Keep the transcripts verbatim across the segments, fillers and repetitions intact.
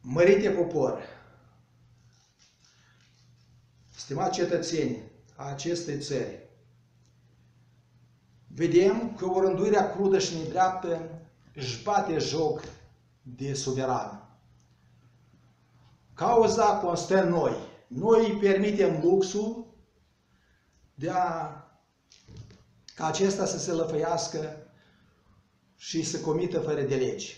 Mărite popor, stimați cetățeni a acestei țări, vedem că o rânduirea crudă și nedreaptă își bate joc de suveran. Cauza constă în noi. Noi îi permitem luxul de a, ca acesta să se lăfăiască și să comită fără de legi.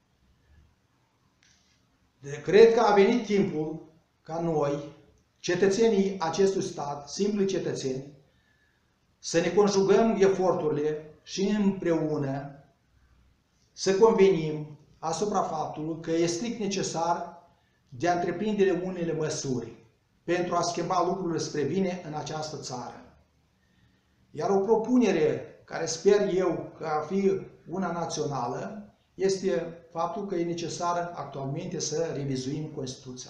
De, cred că a venit timpul ca noi, cetățenii acestui stat, simpli cetățeni, să ne conjugăm eforturile și împreună să convenim asupra faptului că e strict necesar de a întreprinde unele măsuri pentru a schimba lucrurile spre bine în această țară. Iar o propunere care sper eu că ar fi una națională este faptul că e necesar actualmente să revizuim Constituția.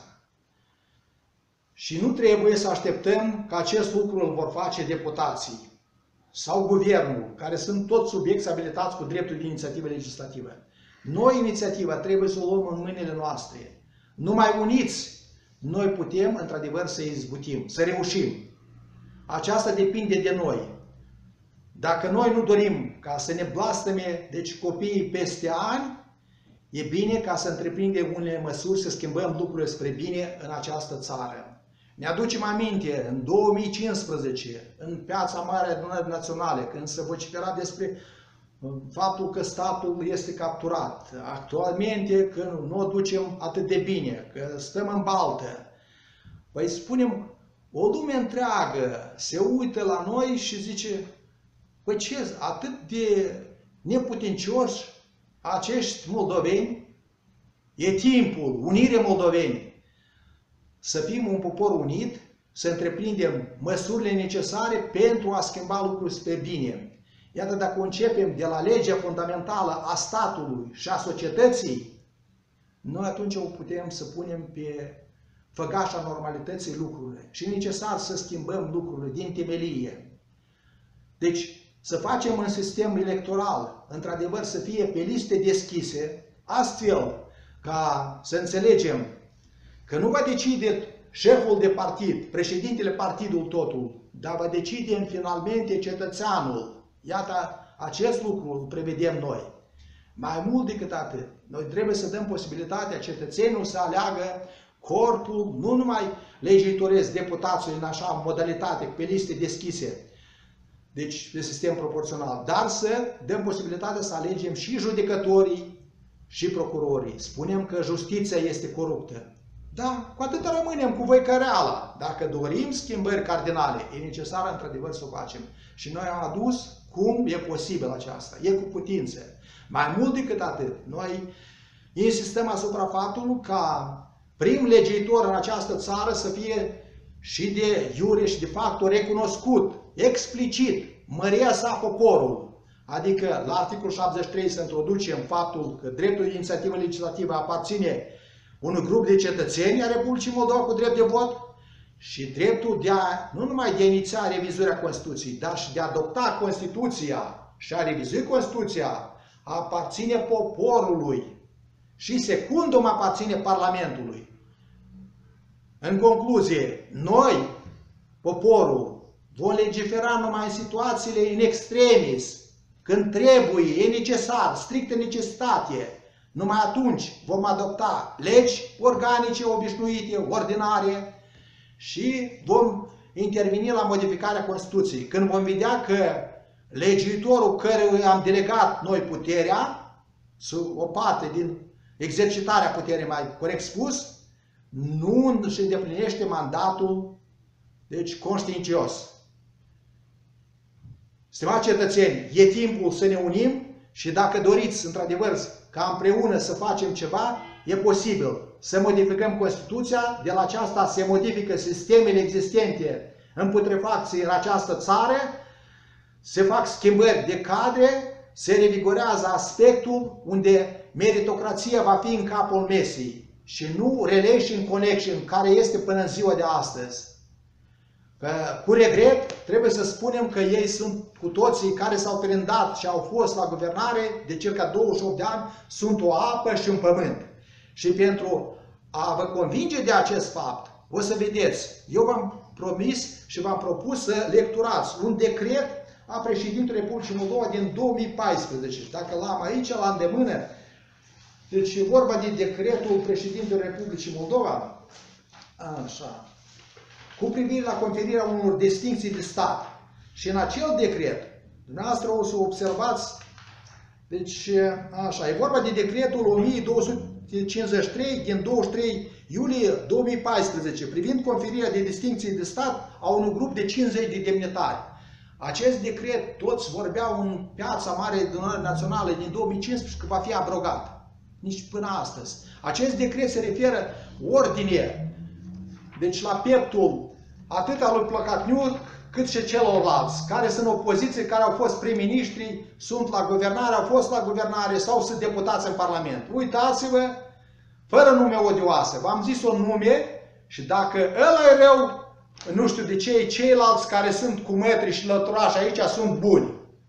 Și nu trebuie să așteptăm că acest lucru îl vor face deputații sau guvernul, care sunt toți subiecti abilitați cu dreptul de inițiativă legislativă. Noi inițiativa trebuie să o luăm în mâinile noastre. Numai uniți, noi putem într-adevăr să izbutim, să reușim. Aceasta depinde de noi. Dacă noi nu dorim ca să ne blastăme, deci copiii peste ani, e bine ca să întreprindem unele măsuri, să schimbăm lucrurile spre bine în această țară. Ne aducem aminte, în două mii cincisprezece, în Piața Mare a Adunării Naționale, când se vocifera despre faptul că statul este capturat, actualmente că nu o ducem atât de bine, că stăm în baltă. Păi spunem, o lume întreagă se uită la noi și zice, păi ce, atât de neputincioși acești moldoveni? E timpul, unire moldoveni, să fim un popor unit, să întreprindem măsurile necesare pentru a schimba lucrurile spre bine. Iată, dacă începem de la legea fundamentală a statului și a societății, noi atunci o putem să punem pe făgașa normalității lucrurile. Și e necesar să schimbăm lucrurile din temelie. Deci, să facem un sistem electoral, într-adevăr să fie pe liste deschise, astfel ca să înțelegem că nu va decide șeful de partid, președintele partidului totul, dar va decide finalmente cetățeanul. Iată, acest lucru îl prevedem noi. Mai mult decât atât, noi trebuie să dăm posibilitatea cetățenilor să aleagă corpul, nu numai legiuitoresc, deputații în așa modalitate, pe liste deschise, deci de sistem proporțional, dar să dăm posibilitatea să alegem și judecătorii și procurorii. Spunem că justiția este coruptă. Da, cu atât rămânem cu văicăreala. Dacă dorim schimbări cardinale, e necesar într-adevăr să o facem. Și noi am adus cum e posibil aceasta, e cu putință. Mai mult decât atât, noi insistăm asupra faptului ca prim legiuitor în această țară să fie și de iure și de facto recunoscut, explicit, măria sa poporul. Adică la articolul șaptezeci și trei să introducem faptul că dreptul de inițiativă legislativă aparține unui grup de cetățeni a Republicii Moldova cu drept de vot și dreptul de a, nu numai de a iniția revizuirea Constituției, dar și de a adopta Constituția și a revizui Constituția aparține poporului și secundum aparține Parlamentului. În concluzie, noi, poporul, vom legifera numai în situațiile in extremis, când trebuie, e necesar, strictă necesitate. Numai atunci vom adopta legi organice, obișnuite, ordinare și vom interveni la modificarea Constituției. Când vom vedea că legiuitorul căruia am delegat noi puterea, o parte din exercitarea puterii, mai corect spus, nu își îndeplinește mandatul, deci conștiincios. Stimați cetățeni, e timpul să ne unim și dacă doriți, într-adevăr, ca împreună să facem ceva, e posibil să modificăm Constituția, de la aceasta se modifică sistemele existente în putrefacție în această țară, se fac schimbări de cadre, se revigorează aspectul unde meritocrația va fi în capul mesei și nu relation connection, care este până în ziua de astăzi. Că, cu regret, trebuie să spunem că ei sunt cu toții care s-au prindat și au fost la guvernare de circa douăzeci și opt de ani, sunt o apă și un pământ. Și pentru a vă convinge de acest fapt, o să vedeți, eu v-am promis și v-am propus să lecturați un decret a președintelui Republicii Moldova din două mii paisprezece. Și dacă l-am aici, la îndemână, deci e vorba de decretul președintelui Republicii Moldova, așa, cu privire la conferirea unor distincții de stat. Și în acel decret, dumneavoastră o să observați, deci, așa, e vorba de decretul o mie două sute cincizeci și trei din douăzeci și trei iulie două mii paisprezece, privind conferirea de distincții de stat a unui grup de cincizeci de demnitari. Acest decret, toți vorbeau în Piața Mare de Adunare Națională din două mii cincisprezece că va fi abrogat. Nici până astăzi. Acest decret se referă ordine, deci la pieptul atât al lui Plăcatniuc, cât și celorlalți, care sunt opoziție, care au fost prim-ministri, sunt la guvernare, au fost la guvernare sau sunt deputați în Parlament. Uitați-vă, fără nume odioase, v-am zis un nume și dacă ăla e rău, nu știu de ce, ceilalți care sunt cu metri și lăturași aici sunt buni.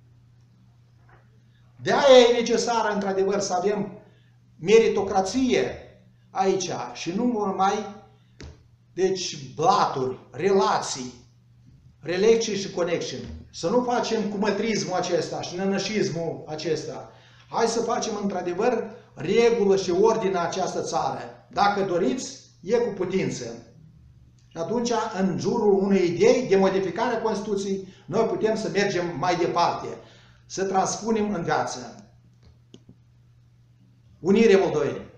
De aia e necesară, într-adevăr, să avem meritocrație aici și nu numai, deci, blaturi, relații, relecții și connection. Să nu facem cumătrismul acesta și nănășismul acesta. Hai să facem, într-adevăr, regulă și ordine această țară. Dacă doriți, e cu putință. Și atunci, în jurul unei idei de modificare a Constituției, noi putem să mergem mai departe, să transpunem în viață. Unire Moldovei.